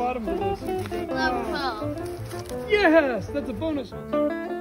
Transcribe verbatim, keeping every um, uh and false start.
bottom for this. Level twelve. Yes, that's a bonus one.